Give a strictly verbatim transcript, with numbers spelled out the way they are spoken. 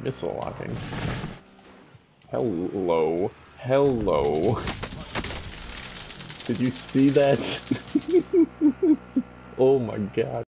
Missile locking. Hello. Hello. Did you see that? Oh my god.